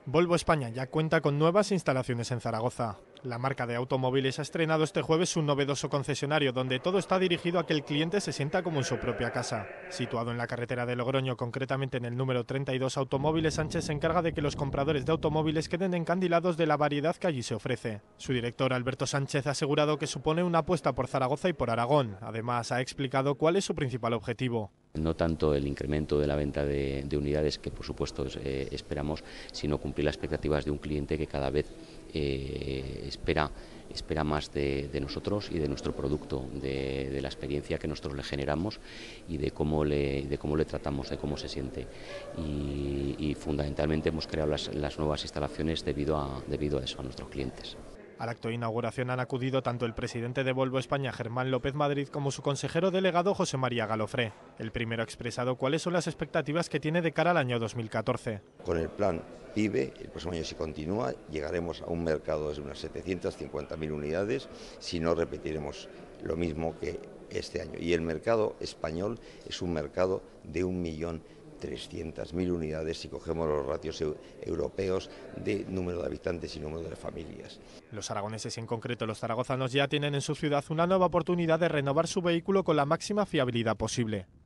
Volvo España ya cuenta con nuevas instalaciones en Zaragoza. La marca de automóviles ha estrenado este jueves un novedoso concesionario donde todo está dirigido a que el cliente se sienta como en su propia casa. Situado en la carretera de Logroño, concretamente en el número 32, Automóviles Sánchez se encarga de que los compradores de automóviles queden encandilados de la variedad que allí se ofrece. Su director, Alberto Sánchez, ha asegurado que supone una apuesta por Zaragoza y por Aragón. Además, ha explicado cuál es su principal objetivo. No tanto el incremento de la venta de unidades, que por supuesto esperamos, sino cumplir las expectativas de un cliente que cada vez espera más de nosotros y de nuestro producto, de la experiencia que nosotros le generamos y de cómo le tratamos, de cómo se siente. Y fundamentalmente hemos creado las nuevas instalaciones debido a eso, a nuestros clientes. Al acto de inauguración han acudido tanto el presidente de Volvo España, Germán López Madrid, como su consejero delegado, José María Galofré. El primero ha expresado cuáles son las expectativas que tiene de cara al año 2014. Con el plan PIVE, el próximo año si continúa, llegaremos a un mercado de unas 750.000 unidades, si no repetiremos lo mismo que este año. Y el mercado español es un mercado de 1.300.000 unidades si cogemos los ratios europeos de número de habitantes y número de familias. Los aragoneses y en concreto los zaragozanos ya tienen en su ciudad una nueva oportunidad de renovar su vehículo con la máxima fiabilidad posible.